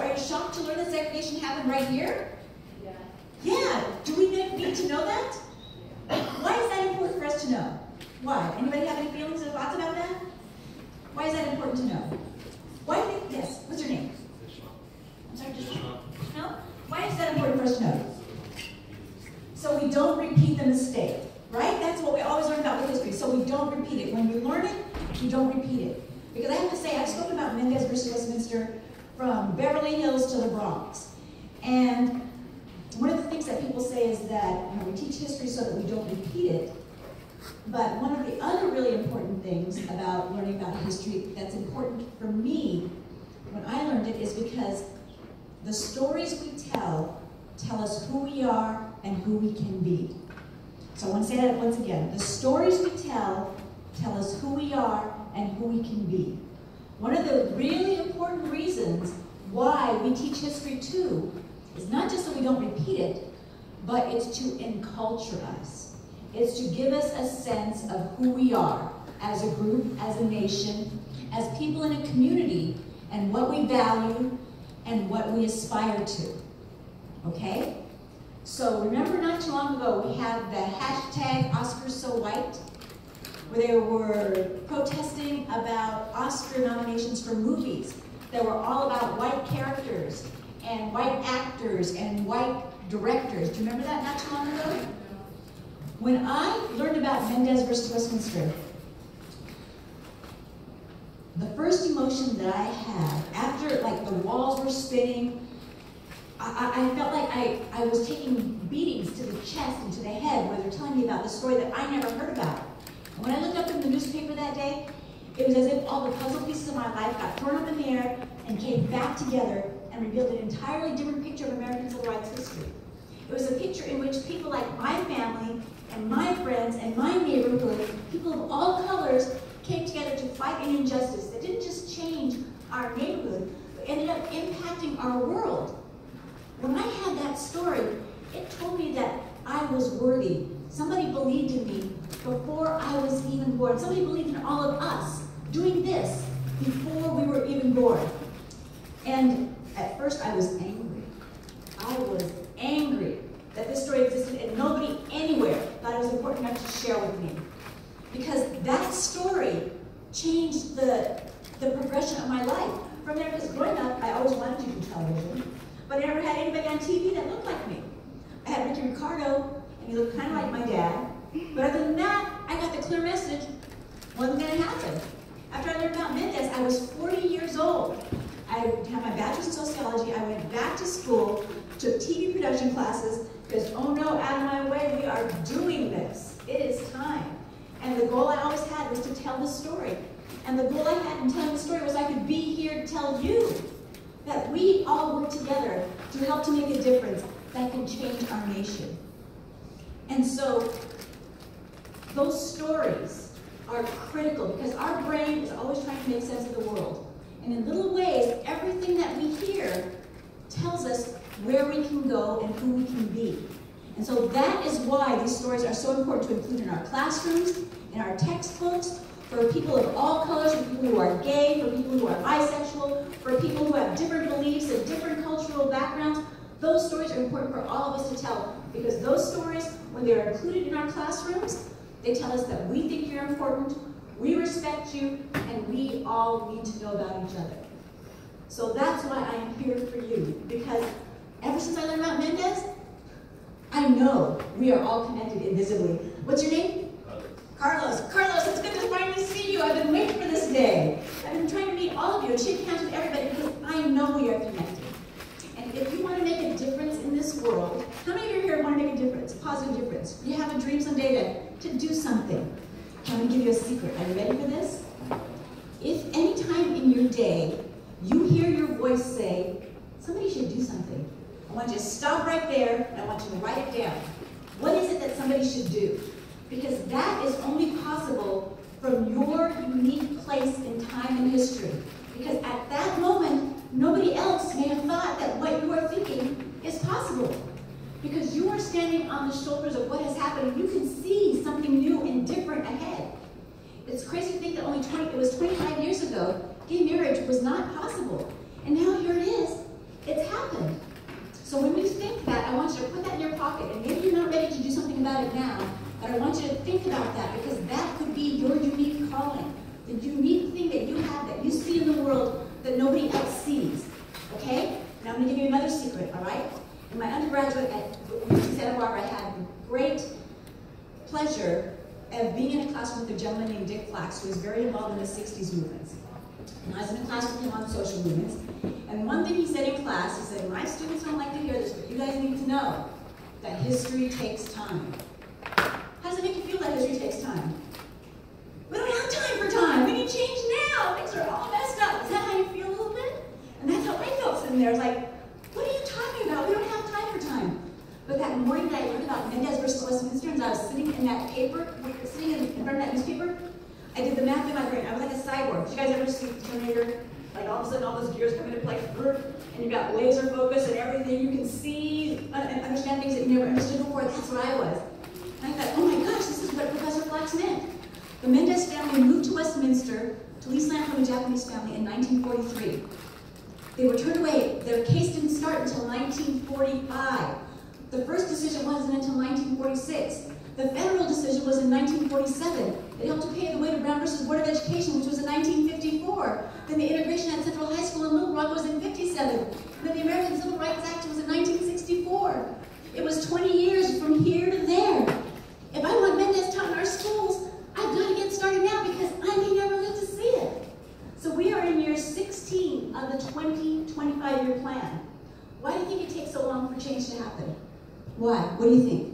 Are you shocked to learn that segregation happened right here? Yeah. Yeah. Do we need to know that? Why is that important for us to know? Why? Anybody have any feelings or thoughts about that? Why is that important to know? Why do you think, yes, what's your name? I'm sorry, just no? Why is that important for us to know? So we don't repeat the mistake, right? That's what we always learn about with history. So we don't repeat it. When we learn it, we don't repeat it. Because I have to say, I've spoken about Mendez versus Westminster from Beverly Hills to the Bronx. And one of the things that people say is that we teach history so that we don't repeat it. But one of the other really important things about learning about history that's important for me when I learned it is because the stories we tell us who we are and who we can be. So I want to say that once again. The stories we tell us who we are and who we can be. One of the really important reasons why we teach history too is not just so we don't repeat it, but it's to enculture us. It's to give us a sense of who we are as a group, as a nation, as people in a community, and what we value and what we aspire to. Okay? So remember not too long ago we had the hashtag #OscarsSoWhite, where they were protesting about Oscar nominations for movies that were all about white characters and white actors and white directors. Do you remember that not too long ago? When I learned about Mendez versus Westminster, the first emotion that I had after like the walls were spinning, I felt like I was taking beatings to the chest and to the head where they're telling me about the story that I never heard about. And when I looked up in the newspaper that day, it was as if all the puzzle pieces of my life got thrown up in the air and came back together and revealed an entirely different picture of American civil rights history. It was a picture in which people like my family and my friends and my neighborhood, people of all colors, came together to fight an injustice that didn't just change our neighborhood, but ended up impacting our world. When I had that story, it told me that I was worthy. Somebody believed in me before I was even born. Somebody believed in all of us doing this before we were even born. And at first I was angry. I was angry that this story existed and nobody anywhere thought it was important enough to share with me. Because that story changed the progression of my life. From there, because growing up, I always wanted to do television, but I never had anybody on TV that looked like me. I had Ricky Ricardo, and he looked kind of like my dad. But other than that, I got the clear message, wasn't going to happen. After I learned about Mendez, I was 40 years old. I had my bachelor's in sociology. I went back to school, took TV production classes, because, oh no, out of my way, we are doing this. It is time. And the goal I always had was to tell the story. And the goal I had in telling the story was I could be here to tell you that we all work together to help to make a difference that can change our nation. And so, those stories are critical because our brain is always trying to make sense of the world. And in little ways, everything that we hear tells us where we can go and who we can be. And so that is why these stories are so important to include in our classrooms, in our textbooks, for people of all colors, for people who are gay, for people who are bisexual, for people who have different beliefs and different cultural backgrounds. Those stories are important for all of us to tell because those stories, when they are included in our classrooms, they tell us that we think you're important, we respect you, and we all need to know about each other. So that's why I am here for you, because ever since I learned about Mendez, I know we are all connected invisibly. What's your name? Carlos. Carlos, it's good to finally see you. I've been waiting for this day. I've been trying to meet all of you and shake hands with everybody because I know we are connected. And if you want to make a difference in this world, how many of you here want to make a difference, a positive difference? You have a dream someday to do something. I'm going to give you a secret. Are you ready for this? If any time in your day you hear your voice say, somebody should do something, I want you to stop right there and I want you to write it down. What is it that somebody should do? Because that is only possible from your unique place in time and history. Because at that moment, nobody else may have thought that what you are thinking is possible. Because you are standing on the shoulders of what has happened and you can see something new and different ahead. It's crazy to think that it was 25 years ago, gay marriage was not possible. And now here it is. happened. So when you think that, I want you to put that in your pocket, and maybe you're not ready to do something about it now, but I want you to think about that, because that could be your unique calling, the unique thing that you have that you see in the world that nobody else sees, okay? Now I'm going to give you another secret, all right? In my undergraduate at UC Santa Barbara, I had the great pleasure of being in a classroom with a gentleman named Dick Flax, who was very involved in the 60s movements. And I was in a class with him on social movements, and one thing he said in class, he said, my students don't like to hear this, but you guys need to know that history takes time. How does it make you feel that history takes time? We don't have time for time. We need change now. Things are all messed up. Is that how you feel a little bit? And that's how I felt sitting there. It's like, what are you talking about? We don't have time for time. But that morning that I learned about Mendez versus Westminster, and I was sitting in that paper, sitting in front of that newspaper, I did the math in my brain. I was like a cyborg. Did you guys ever see Terminator? Like all of a sudden all those gears come into play, and you've got laser focus and everything. You can see and understand things that you never understood before. That's what I was. And I thought, oh my gosh, this is what Professor Flax meant. The Mendez family moved to Westminster to lease land from a Japanese family in 1943. They were turned away. Their case didn't start until 1945. The first decision wasn't until 1946. The federal decision was in 1947. It helped to pave the way to Brown versus Board of Education, which was in 1954. Then the integration at Central High School in Little Rock was in 57. Then the American Civil Rights Act was in 1964. It was 20 years from here to there. If I want Mendez taught in our schools, I've got to get started now because I may never live to see it. So we are in year 16 of the 20-25-year plan. Why do you think it takes so long for change to happen? Why? What do you think?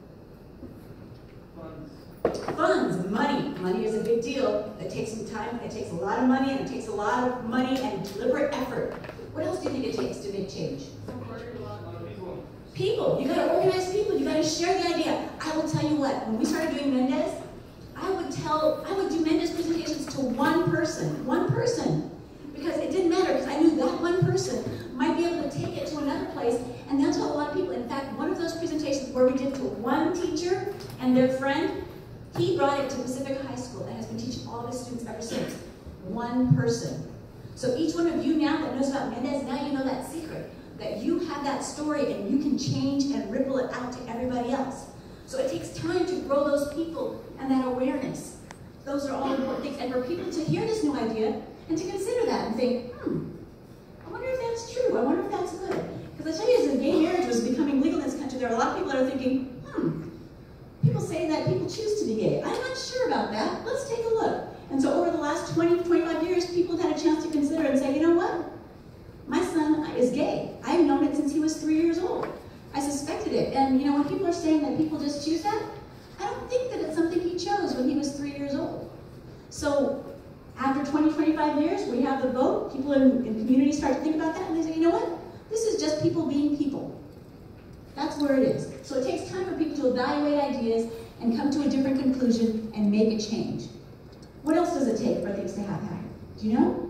Funds, money. Money is a big deal. It takes some time, it takes a lot of money, and it takes a lot of money and deliberate effort. What else do you think it takes to make change? People. You gotta organize people, you gotta share the idea. I will tell you what, when we started doing Mendez, I would do Mendez presentations to one person, because it didn't matter, because I knew that one person might be able to take it to another place, and they'll tell a lot of people. In fact, one of those presentations where we did to one teacher and their friend, he brought it to Pacific High School and has been teaching all of his students ever since. One person. So each one of you now that knows about Mendez, now you know that secret, that you have that story and you can change and ripple it out to everybody else. So it takes time to grow those people and that awareness. Those are all important things. And for people to hear this new idea and to consider that and think, I wonder if that's true. I wonder if that's good. Because I tell you, as gay marriage was becoming legal in this country, there are a lot of people that are thinking, people say that people choose to be gay. I'm not sure about that. Let's take a look. And so over the last 20 to 25 years, people have had a chance to consider and say, you know what? My son is gay. I've known it since he was 3 years old. I suspected it. And you know, when people are saying that people just choose that, I don't think that it's something he chose when he was 3 years old. So after 20, 25 years, we have the vote. People in communities start to think about that, and they say, you know what? This is just people being people. That's where it is. So it takes time for people to evaluate ideas and come to a different conclusion and make a change. What else does it take for things to happen? Do you know?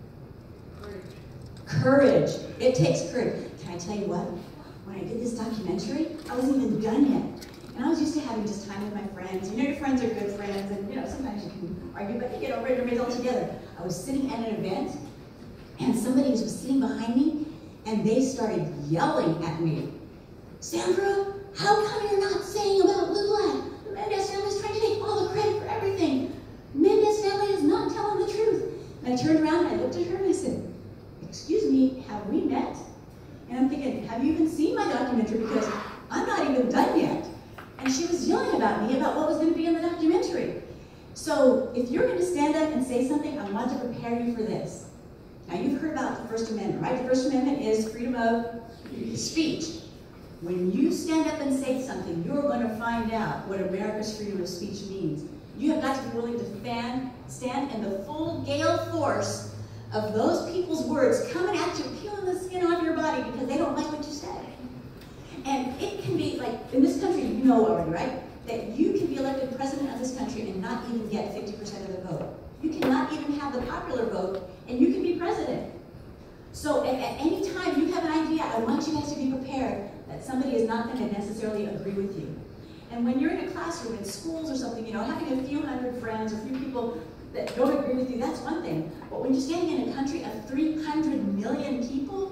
Courage. It takes courage. Can I tell you what? When I did this documentary, I wasn't even done yet. And I was used to having just time with my friends. You know, your friends are good friends, and you know, sometimes you can argue, but you get over it and everybody's all together. I was sitting at an event, and somebody was sitting behind me, and they started yelling at me. Sandra, how come you're not saying about Blue Black? The Mendez family is trying to take all the credit for everything. Mendez family is not telling the truth. And I turned around and I looked at her and I said, excuse me, have we met? And I'm thinking, have you even seen my documentary? Because I'm not even done yet. And she was yelling about me, about what was going to be in the documentary. So if you're going to stand up and say something, I want to prepare you for this. Now you've heard about the First Amendment, right? The First Amendment is freedom of speech. When you stand up and say something, you're going to find out what America's freedom of speech means. You have got to be willing to stand in the full gale force of those people's words coming at you, peeling the skin off your body because they don't like what you said. And it can be like, in this country, you know already, right? That you can be elected president of this country and not even get 50% of the vote. You cannot even have the popular vote, and you can be president. So at any time you have an idea, I want you guys to be prepared that somebody is not going to necessarily agree with you. And when you're in a classroom, in schools or something, you know, having a few hundred friends, or a few people that don't agree with you, that's one thing. But when you're standing in a country of 300 million people,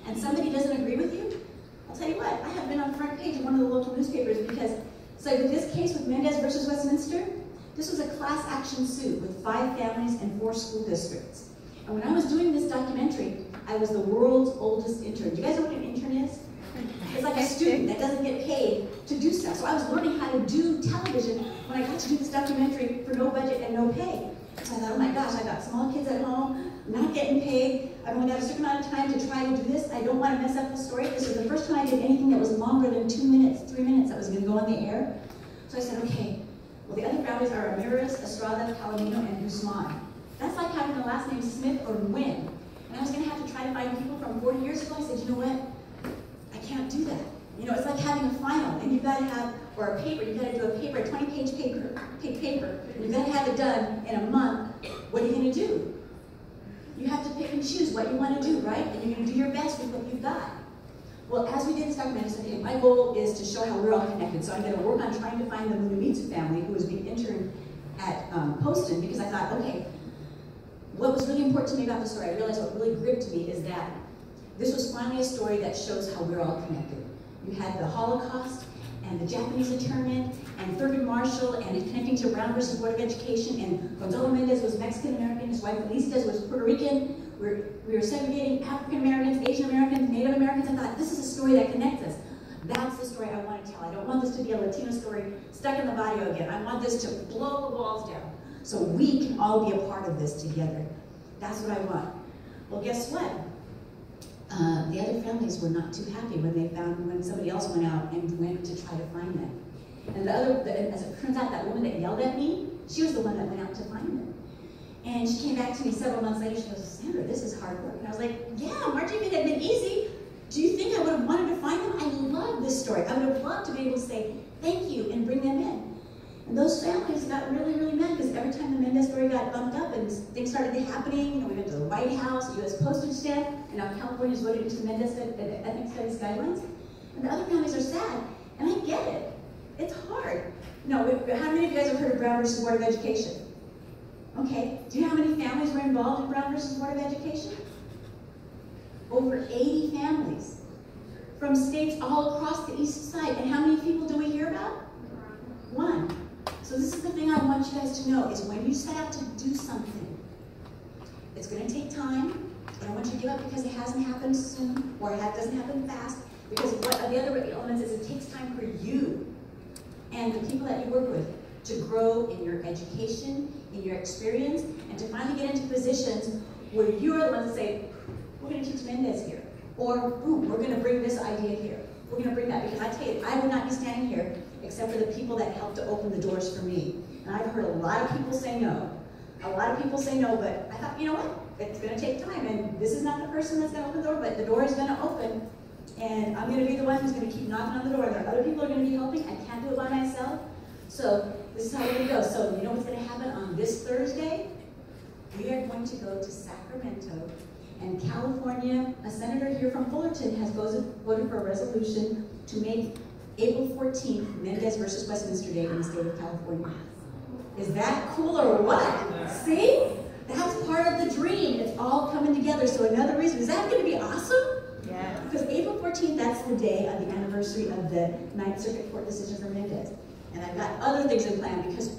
and somebody doesn't agree with you, I'll tell you what, I have been on the front page of one of the local newspapers because, so with this case with Mendez versus Westminster, this was a class action suit with 5 families and 4 school districts. And when I was doing this documentary, I was the world's oldest intern. Do you guys know what an intern is? It's like a student that doesn't get paid to do stuff. So I was learning how to do television when I got to do this documentary for no budget and no pay. So I thought, oh my gosh, I got small kids at home, not getting paid. I've only got a certain amount of time to try to do this. I don't want to mess up the story. This was the first time I did anything that was longer than 2 minutes, 3 minutes that was going to go on the air. So I said, okay, well, the other families are Ramirez, Estrada, Palomino, and Guzman. That's like having the last name Smith or Nguyen. And I was going to have to try to find people from 40 years ago. I said, you know what? I can't do that. You know, it's like having a final, and you've got to have, or a paper, you've got to do a paper, a 20-page paper, and you've got to have it done in a month. What are you going to do? You have to pick and choose what you want to do, right? And you're going to do your best with what you've got. Well, as we did this documentary, I said, okay, my goal is to show how we're all connected. So I'm going to work on trying to find the Munamitsu family who was being interned at Poston, because I thought, okay, what was really important to me about the story, I realized what really gripped me is that this was finally a story that shows how we're all connected. You had the Holocaust, and the Japanese internment, and Thurgood Marshall, and connecting to Brown versus Board of Education, and Gonzalo Mendez was Mexican-American, his wife Felicitas was Puerto Rican. We were segregating African-Americans, Asian-Americans, Native Americans. I thought, this is a story that connects us. That's the story I want to tell. I don't want this to be a Latino story stuck in the barrio again. I want this to blow the walls down so we can all be a part of this together. That's what I want. Well, guess what? The other families were not too happy when somebody else went out and went to try to find them. And as it turns out, that woman that yelled at me, she was the one that went out to find them. And she came back to me several months later, she goes, Sandra, this is hard work. And I was like, yeah, Margie, if it had been easy, do you think I would have wanted to find them? I love this story. I would have loved to be able to say thank you and bring them in. And those families got really, really mad because every time the Mendez story got bumped up and things started happening, you know, we went to the White House, U.S. postage stamp, and now California's voted into the Mendez Ethics Studies Guidelines. And the other families are sad, and I get it. It's hard. No, how many of you guys have heard of Brown versus Board of Education? Okay, do you know how many families were involved in Brown versus Board of Education? Over 80 families from states all across the east side. And how many people do we hear about? 1. So this is the thing I want you guys to know, is when you set out to do something, it's going to take time. I don't want you to give up because it hasn't happened soon, or it doesn't happen fast, because what the other elements is it takes time for you and the people that you work with to grow in your education, in your experience, and to finally get into positions where you're the ones that say, we're going to teach Mendez here, or boom, we're going to bring this idea here. We're going to bring that, because I tell you, I would not be standing here except for the people that helped to open the doors for me. And I've heard a lot of people say no. A lot of people say no, but I thought, you know what? It's going to take time, and this is not the person that's going to open the door, but the door is going to open, and I'm going to be the one who's going to keep knocking on the door. There are other people who are going to be helping. I can't do it by myself. So this is how we're going to go. So you know what's going to happen on this Thursday? We are going to go to Sacramento, and California, a senator here from Fullerton has voted for a resolution to make April 14th Mendez versus Westminster Day in the state of California. Is that cool or what? See? That's part of the dream. It's all coming together. So another reason, is that going to be awesome? Yeah. Because April 14th, that's the day of the anniversary of the Ninth Circuit Court decision for Mendez. And I've got other things in plan, because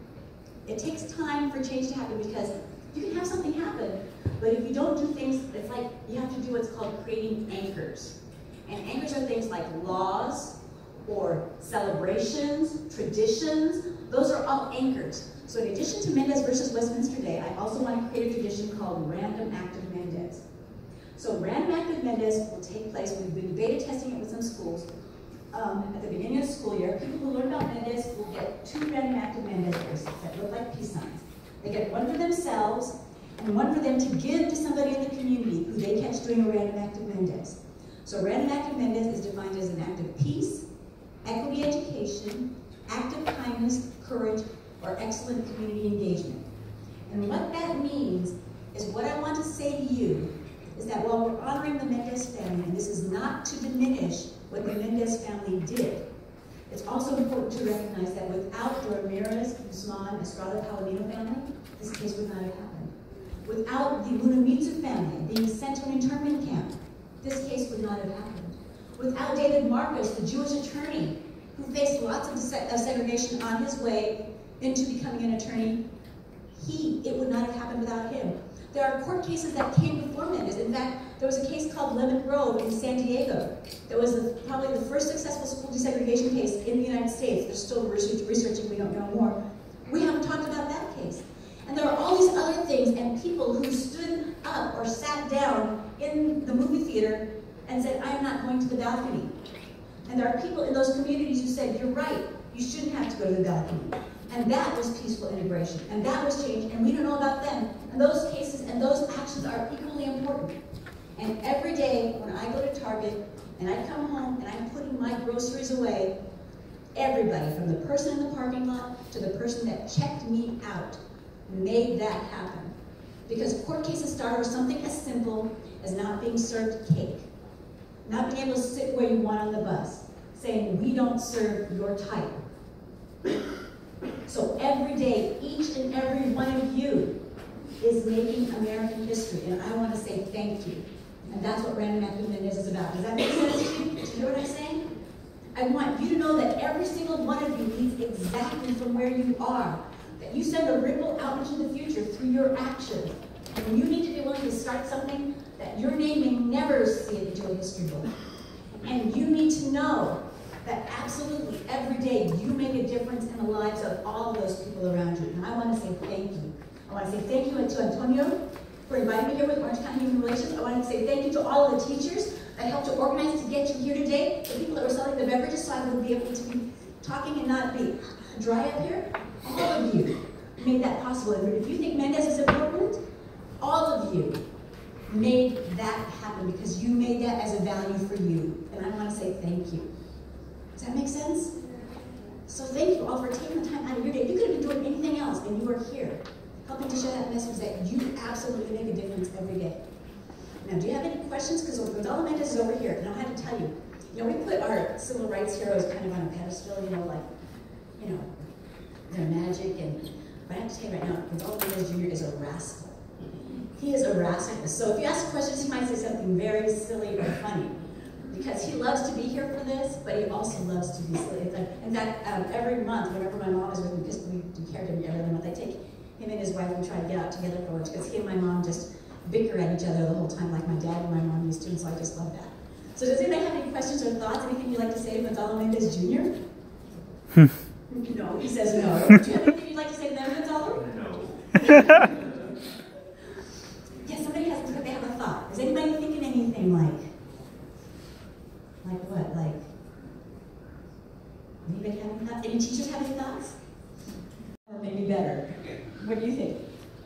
it takes time for change to happen, because you can have something happen, but if you don't do things, it's like you have to do what's called creating anchors. And anchors are things like laws, or celebrations, traditions. Those are all anchors. So in addition to Mendez versus Westminster Day, I also want to create a tradition called Random Act of Mendez. So Random Act of Mendez will take place, we've been beta testing it with some schools, at the beginning of the school year. People who learn about Mendez will get 2 Random Act of Mendez bracelets that look like peace signs. They get one for themselves, and one for them to give to somebody in the community who they catch doing a Random Act of Mendez. So Random Act of Mendez is defined as an act of peace, equity education, act of kindness, courage, or excellent community engagement. And what that means is, what I want to say to you is that while we're honoring the Mendez family, and this is not to diminish what the Mendez family did, it's also important to recognize that without the Ramirez, Guzman, Estrada, Palomino family, this case would not have happened. Without the Munamitsu family being sent to an internment camp, this case would not have happened. Without David Marcus, the Jewish attorney, who faced lots of segregation on his way into becoming an attorney, it would not have happened without him. There are court cases that came before Mendez. In fact, there was a case called Lemon Grove in San Diego. That was probably the first successful school desegregation case in the United States. They're still researching, we don't know more. We haven't talked about that case. And there are all these other things and people who stood up or sat down in the movie theater and said, I am not going to the balcony. And there are people in those communities who said, you're right, you shouldn't have to go to the balcony. And that was peaceful integration, and that was change, and we don't know about them. And those cases and those actions are equally important. And every day when I go to Target and I come home and I'm putting my groceries away, everybody, from the person in the parking lot to the person that checked me out, made that happen. Because court cases started with something as simple as not being served cake, not being able to sit where you want on the bus, saying, we don't serve your type. So every day, each and every one of you is making American history, and I want to say thank you. And that's what Random Matthew Mendez is about. Does that make sense to you? Do you hear what I'm saying? I want you to know that every single one of you leads exactly from where you are, that you send a ripple out into the future through your actions. And you need to be willing to start something that your name may never see it into a history book. And you need to know that absolutely every day you make a difference in the lives of all of those people around you. And I want to say thank you. I want to say thank you to Antonio for inviting me here with Orange County Human Relations. I want to say thank you to all of the teachers that helped to organize to get you here today, the people that were selling the beverages so I would be able to be talking and not be dry up here. All of you made that possible. If you think Mendez is important, all of you made that happen because you made that as a value for you. And I want to say thank you. Does that make sense? So thank you all for taking the time out of your day. You could have been doing anything else, and you are here, helping to share that message that you absolutely make a difference every day. Now, do you have any questions? Because Gonzalo Mendez is over here, and I'll have to tell you, we put our civil rights heroes kind of on a pedestal, they're magic, but I have to tell you right now, Gonzalo Mendez Jr. is a rascal. He is a rascal. So if you ask questions, he might say something very silly or funny, because he loves to be here for this, but he also loves to be silly. In fact, every month, whenever my mom is with me, because we do caregiving every month, I take him and his wife and try to get out together for lunch, because he and my mom just bicker at each other the whole time, like my dad and my mom used to, and so I just love that. So does anybody have any questions or thoughts, anything you'd like to say to Gonzalo Mendez Jr.? No, he says no. Do you have anything you'd like to say to them, Gonzalo? No. Yeah, somebody they have a thought. Is anybody thinking anything like what? Anybody have any thoughts? Any teachers have any thoughts? Or maybe better. What do you think?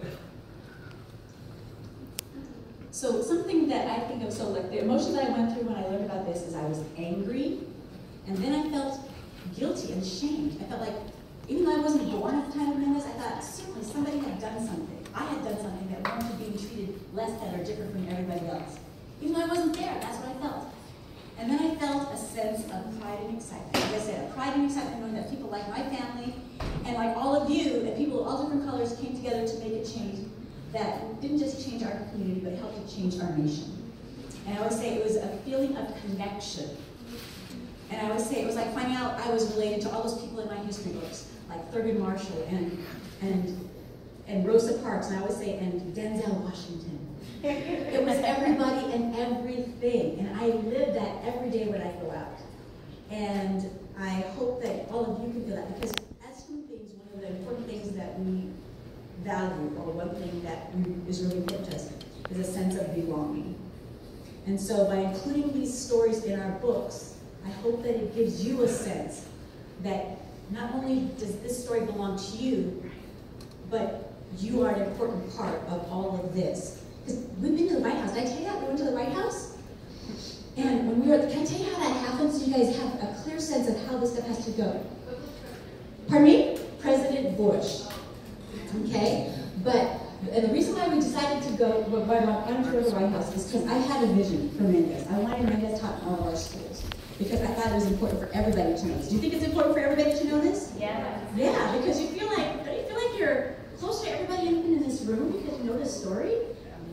So something that I think of, the emotions that I went through when I learned about this is I was angry, and then I felt guilty and ashamed. I felt like, even though I wasn't born at the time of Mendez, I thought, certainly somebody had done something. I had done something that warranted being treated less than or different from everybody else. Even though I wasn't there, that's what I felt. And then I felt a sense of pride and excitement. Like I said, a pride and excitement knowing that people like my family and like all of you, that people of all different colors came together to make a change that didn't just change our community, but helped to change our nation. And I would say it was a feeling of connection. And I would say it was like finding out I was related to all those people in my history books, like Thurgood Marshall and Rosa Parks, and I would say, and Denzel Washington. It was everybody and everything, and I live that every day when I go out. And I hope that all of you can feel that, because as human beings, one of the important things that we value, or one thing that is really important to us, is a sense of belonging. And so by including these stories in our books, I hope that it gives you a sense that not only does this story belong to you, but you are an important part of all of this. Because we've been to the White House. Did I tell you that? We went to the White House? And when we were, can I tell you how that happens so you guys have a clear sense of how this stuff has to go? Pardon me? President Bush. Okay? And the reason why we decided to go, why I wanted to go to the White House is because I had a vision for Mendez. I wanted Mendez taught in all of our schools, because I thought it was important for everybody to know this. Do you think it's important for everybody to know this? Yeah. Yeah, because don't you feel like you're close to everybody even in this room because you know this story?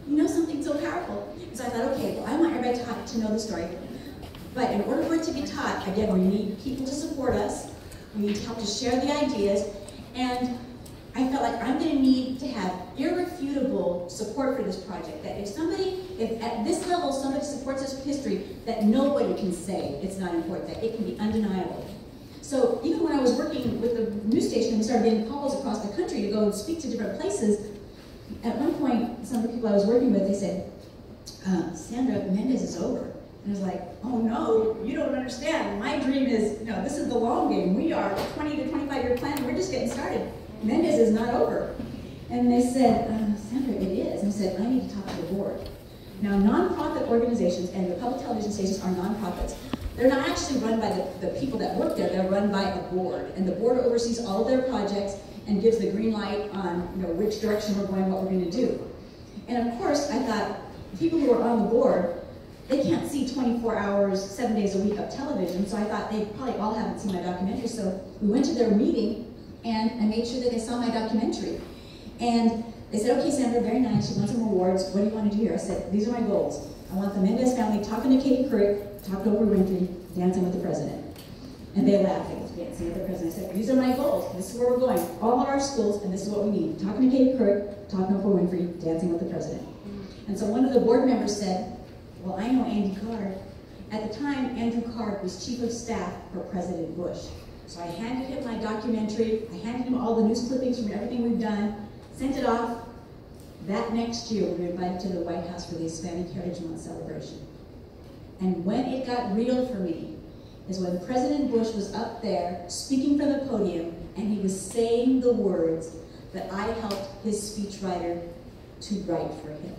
You know something so powerful? So I thought, okay, well, I want everybody to know the story. But in order for it to be taught, again, we need people to support us. We need help to share the ideas. And I felt like I'm going to need to have irrefutable support for this project. That if at this level somebody supports this history, that nobody can say it's not important, that it can be undeniable. So even when I was working with the news station and we started getting calls across the country to go and speak to different places, at one point, some of the people I was working with, they said, Sandra, Mendez is over. And I was like, oh no, you don't understand. My dream is, this is the long game. We are 20 to 25-year plan. We're just getting started. Mendez is not over. And they said, Sandra, it is. And I said, I need to talk to the board. Now, nonprofit organizations and the public television stations are nonprofits. They're not actually run by the people that work there. They're run by a board. And the board oversees all of their projects and gives the green light on which direction we're going, what we're going to do. And of course, I thought, people who are on the board, they can't see 24 hours, 7 days a week of television, so I thought they probably all haven't seen my documentary. So we went to their meeting, and I made sure that they saw my documentary. And they said, okay, Sandra, very nice, you won some awards, what do you want to do here? I said, these are my goals. I want the Mendez family talking to Katie Couric, talking to Oprah Winfrey, dancing with the president. And they laughed, dancing with the president. I said, these are my goals, this is where we're going. All of our schools, and this is what we need. Talking to Katie Couric, talking to Oprah Winfrey, dancing with the president. And so one of the board members said, well, I know Andy Card. At the time, Andrew Card was chief of staff for President Bush. So I handed him my documentary, I handed him all the news clippings from everything we've done, sent it off. That next year, we were invited to the White House for the Hispanic Heritage Month celebration. And when it got real for me is when President Bush was up there speaking from the podium, and he was saying the words that I helped his speechwriter to write for him.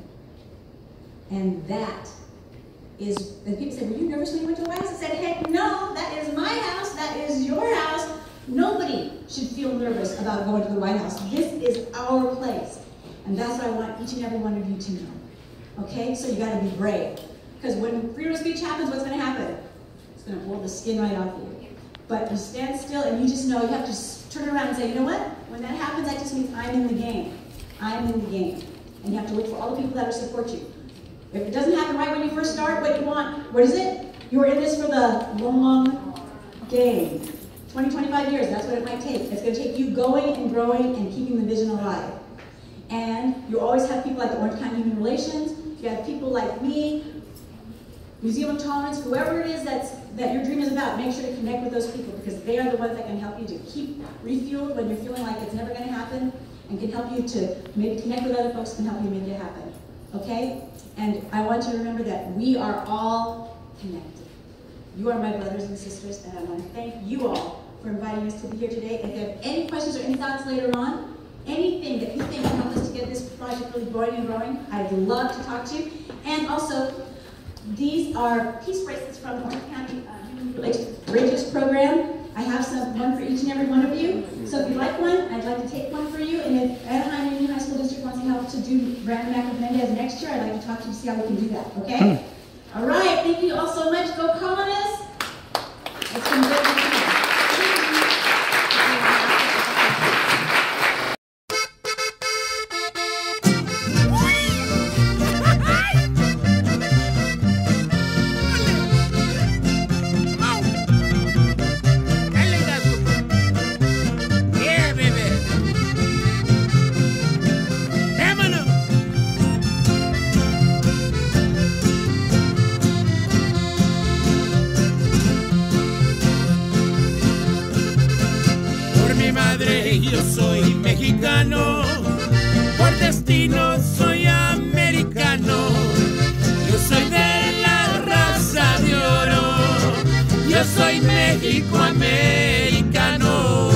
And that is, and people said, were you nervous when you went to the White House? I said, heck no, that is my house, that is your house. Nobody should feel nervous about going to the White House. This is our place. And that's what I want each and every one of you to know. Okay, so you gotta be brave. Because when freedom of speech happens, what's gonna happen? It's gonna pull the skin right off you. But you stand still and you just know, you have to turn around and say, you know what? When that happens, that just means I'm in the game. I'm in the game. And you have to look for all the people that will support you. If it doesn't happen right when you first start, what you want, what is it? You're in this for the long game. 20, 25 years, that's what it might take. It's going to take you going and growing and keeping the vision alive. And you always have people like the Orange County Human Relations, you have people like me, Museum of Tolerance, whoever it is that your dream is about, make sure to connect with those people because they are the ones that can help you to keep refueled when you're feeling like it's never going to happen and can help you to maybe connect with other folks and help you make it happen. Okay? And I want you to remember that we are all connected. You are my brothers and sisters, and I want to thank you all for inviting us to be here today. If you have any questions or any thoughts later on, anything that you think can help us to get this project really growing and growing, I'd love to talk to you. And also, these are peace bracelets from the Orange County Human Relations Program. I have one for each and every one of you. So if you'd like one, I'd like to take one for you. And if Anaheim Union High School District wants to help to do Brandon Act with Mendez next year, I'd like to talk to you to see how we can do that, okay? All right, thank you all so much. Go Colonists! It's been great. Yo soy mexicano, por destino soy americano. Yo soy de la raza de oro, yo soy México-americano.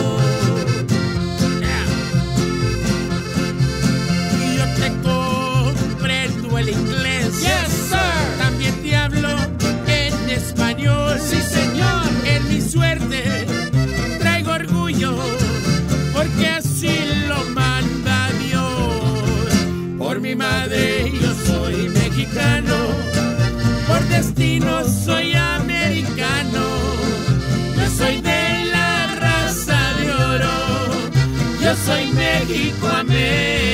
Yo te comprendo el inglés, yes, sir. También te hablo en español, sí, señor. En mi suerte traigo orgullo, porque así lo manda Dios. Por mi madre yo soy mexicano, por destino soy americano. Yo soy de la raza de oro, yo soy México-americano.